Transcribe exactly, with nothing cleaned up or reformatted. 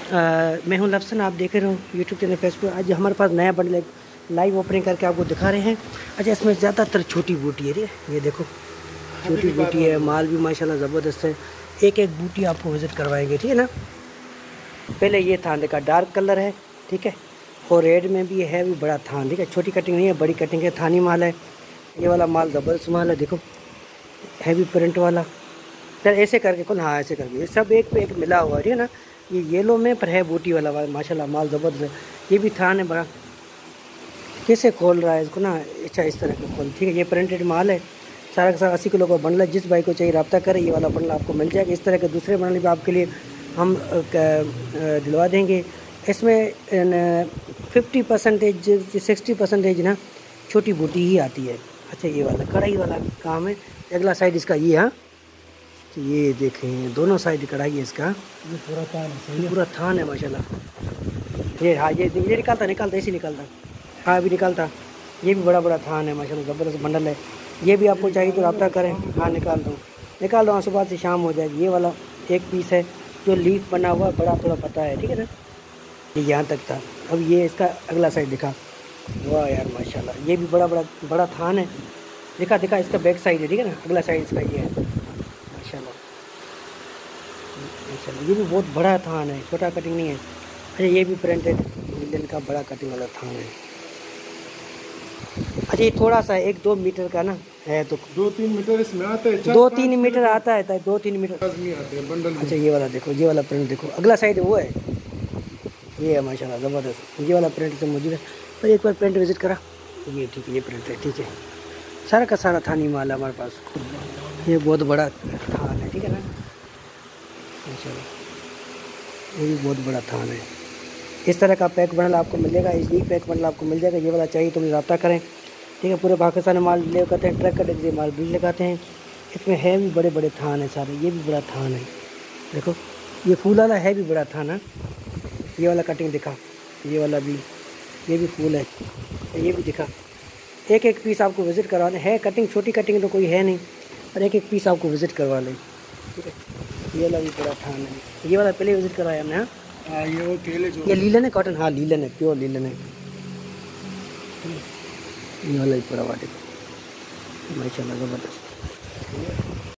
मैं हूं लफ्सन, आप देख रहे हो यूट्यूब चैनल फेसबुक। आज हमारे पास नया बंडल लाइव ओपनिंग करके आपको दिखा रहे हैं। अच्छा, इसमें ज़्यादातर छोटी बूटी है, ये देखो छोटी बूटी है, माल भी माशाल्लाह ज़बरदस्त है। एक एक बूटी आपको विज़िट करवाएंगे, ठीक है ना। पहले ये थान देखा, डार्क कलर है, ठीक है, और रेड में भी है, भी बड़ा थान, ठीक है। छोटी कटिंग नहीं है, बड़ी कटिंग है, थानी माल है। ये वाला माल ज़बरदस्त माल है, देखो हैवी प्रिंट वाला। सर ऐसे करके कौन, हाँ ऐसे करके, ये सब एक पे एक मिला हुआ है, ठीक है ना। ये येलो में पर है बूटी वाला माशाल्लाह माल ज़बरदस्त है। ये भी थान है बड़ा। कैसे खोल रहा है इसको ना, अच्छा इस तरह का खोल, ठीक है। ये प्रिंटेड माल है, सारा का सारा अस्सी किलो का बंडल है। जिस भाई को चाहिए रब्ता करें, ये वाला बंडल आपको मिल जाएगा। इस तरह के दूसरे बंडल भी आपके लिए हम दिलवा देंगे। इसमें फिफ्टी परसेंटेज सिक्सटी परसेंटेज ना छोटी बूटी ही आती है। अच्छा, ये वाला कढ़ाई वाला काम है। अगला साइड इसका ये, हाँ ये देखें दोनों साइड कढ़ाई है इसका। ये पूरा थान है, ये पूरा थान है माशाल्लाह। ये हाँ, ये ये निकालता निकालता इसी निकालता, हाँ अभी निकालता। ये भी बड़ा बड़ा थान है माशाल्लाह, ज़बरदस्त बंडल है। ये भी आपको चाहिए तो रब्ता करें, हाँ निकाल दो निकाल दो, हाँ सुबह से शाम हो जाएगी। ये वाला एक पीस है जो लीफ बना हुआ, बड़ा थोड़ा पता है, ठीक है ना। ये यहाँ तक था। अब ये इसका अगला साइड दिखा, वाह यार माशाल्लाह, ये भी बड़ा बड़ा बड़ा थान है। दिखा दिखा इसका बैक साइड है, ठीक है ना। अगला साइड इसका ये है माशाल्लाह माशाल्लाह। ये भी बहुत बड़ा थान है, छोटा कटिंग नहीं है। अच्छा, ये भी प्रिंटेड लीलन का बड़ा कटिंग वाला थान है। अच्छा, ये थोड़ा सा एक दो मीटर का ना है, तो दो तीन मीटर इसमें आता है, दो तीन मीटर आता है, दो तीन मीटर नहीं आते हैं बंडल। अच्छा, ये वाला देखो, ये वाला प्रिंट देखो, अगला साइड वो है, ये है माशाल्लाह ज़बरदस्त। ये वाला प्रिंट से मौजूद है, पर एक बार प्रिंट विजिट करा, ये ठीक है, ये प्रिंट है, ठीक है। सारा का सारा थानी माल है हमारे पास। ये बहुत बड़ा थान है, ठीक है ना माशाल्लाह, ये भी बहुत बड़ा थान है। इस तरह का पैक बंडल आपको मिलेगा, इस पैक बंडल आपको मिल जाएगा। ये वाला चाहिए तो मुझे रब्ता करें, ठीक है। पूरे पाकिस्तान में माल ले करते हैं, ट्रक का डिग्री माल भी लगाते हैं। इसमें है भी बड़े बड़े थान है सारे। ये भी बड़ा थान है, देखो ये फूल वाला है भी बड़ा थान है। ये वाला कटिंग दिखा, ये वाला भी, ये भी फूल है, ये भी दिखा। एक एक पीस आपको विज़िट करवाने है। कटिंग छोटी कटिंग तो कोई है नहीं, और एक एक पीस आपको विज़िट करवा लें, ठीक है। ये वाला भी बड़ा थान है, ये वाला पहले विज़िट करवाया हमने। हाँ, ये वो तेल है जो, ये लीलन है, कॉटन, हाँ लीलन है, प्योर लीलन है। ये वाला भी पूरा वाटे माशाल्लाह ज़बरदस्त।